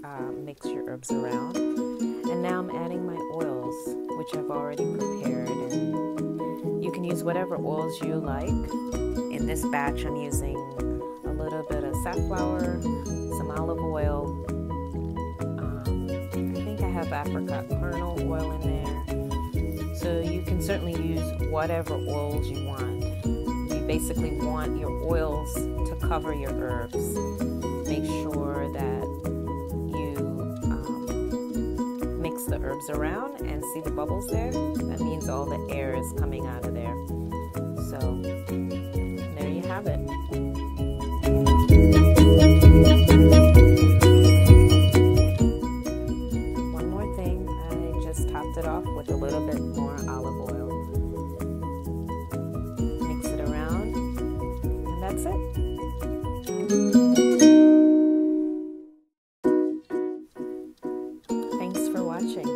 mix your herbs around. And now I'm adding my oils, which I've already prepared. And you can use whatever oils you like. In this batch, I'm using a little bit of safflower, some olive oil. I think I have apricot kernel oil in there. So you can certainly use whatever oils you want. You basically want your oils to cover your herbs. Make sure that you mix the herbs around and see the bubbles there. That means all the air is coming out of there. So there you have it. One more thing, I just topped it off with a little bit more olive oil. Mix it around, and that's it. Thanks for watching.